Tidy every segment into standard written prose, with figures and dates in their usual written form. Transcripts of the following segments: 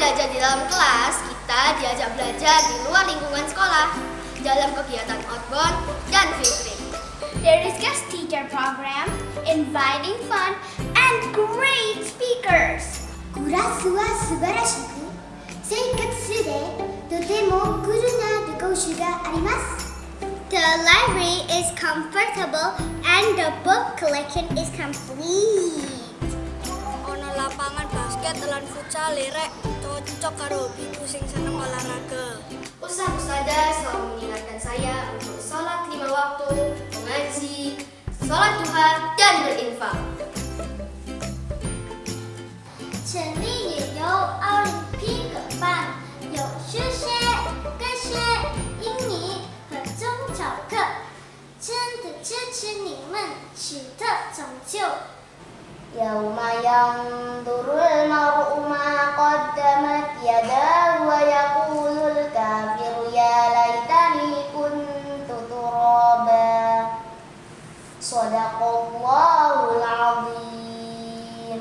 belajar di dalam kelas, kita diajak belajar di luar lingkungan sekolah, dalam kegiatan outbound dan field trip. There is guest teacher program, inviting fun, and great speakers. クラスは素晴らしく、生活でとてもクールな講習があります。 The library is comfortable and the book collection is complete. Ono lapangan basket lan futsal lerek cocok karo hobiku sing seneng olahraga. Ustaz-ustazah selalu mengingatkan saya untuk sholat 5 waktu, mengaji, sholat duha, dan berinfak. 城里也有奥林匹克班，有数学、科学、英语和中小课，真的支持你们取得成就。 يوم ينظر المرء ما قدمت يداه ويقول الكافر يا ليتني كنت ترابا صدق الله العظيم.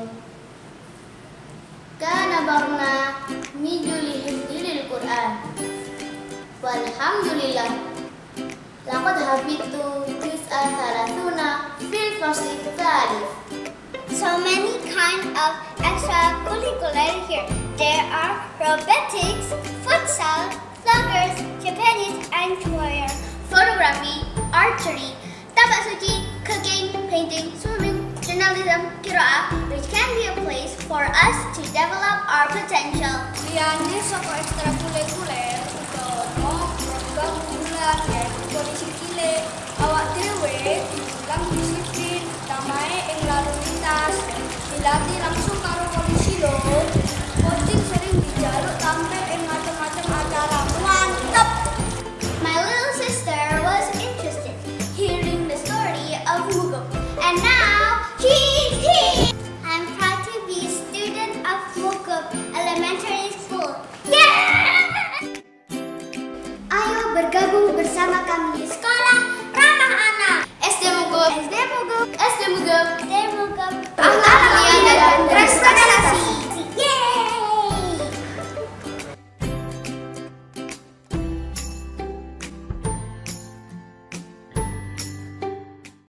كان برنامج لحفظ القرآن والحمد لله لقد حفظت جزء 30 في الفصل الثالث. So many kind of extracurricular here. There are robotics, futsal, floggers, Japanese and choir, photography, archery, tapak suci, cooking, painting, swimming, journalism, qiraah, which can be a place for us to develop our potential. Liyane saka ekstrakurikuler uga ono program unggulan yaitu kondisi cilik. Awak dhewe diulang disiplin, utamae ing lalu lintas. Dilatih langsung karo polisi lho. Coaching sering dijaluk tampil ing macam-macam acara. Mantep! My little sister was interested hearing the story of Mugub, and now she's here. I'm proud to be a student of Mugub Elementary